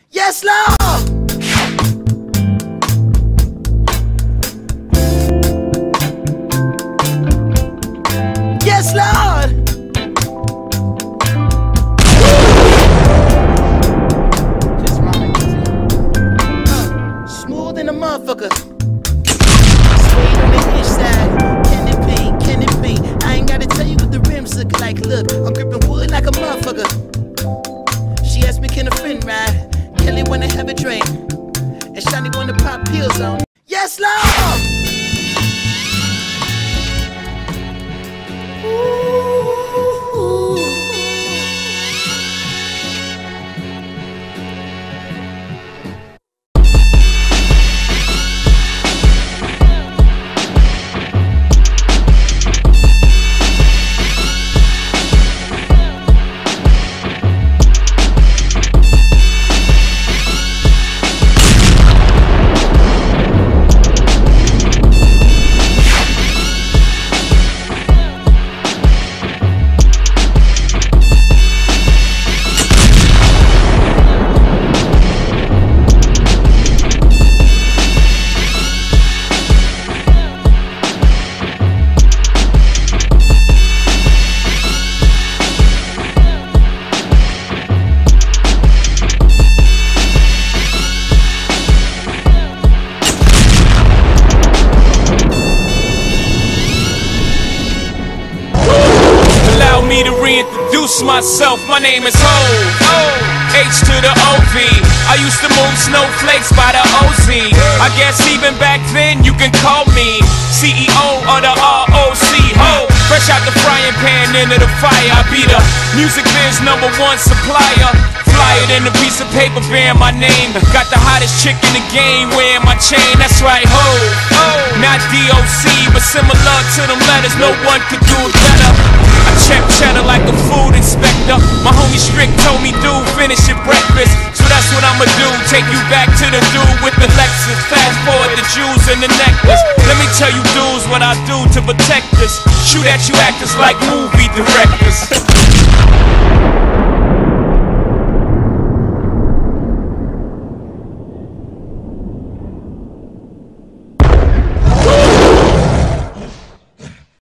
Yes, Lord! Yes, Lord! Just my smooth than a motherfucker. Suede on the inside. Can it be? I ain't gotta tell you what the rims look like. Look, I'm gripping wood like a motherfucker. She asked me, can a friend ride? Kelly wanna have a drink, and Shani wanna pop pills on. Yes, Lord! Me to reintroduce myself, my name is Ho, H to the O-V. I used to move snowflakes by the OZ. I guess even back then you can call me CEO of the ROC. Ho, fresh out the frying pan into the fire. I be the music biz #1 supplier. Flyer than a piece of paper bearing my name. Got the hottest chick in the game wearing my chain. That's right, Ho, not DOC, but similar to them letters. No one could do it better. I check cheddar like a food inspector. My homie Strick told me, dude, finish your breakfast. So that's what I'ma do, take you back to the dude with the Lexus. Fast forward the jewels and the necklace. Let me tell you dudes what I do to protect us. Shoot at you actors like movie directors.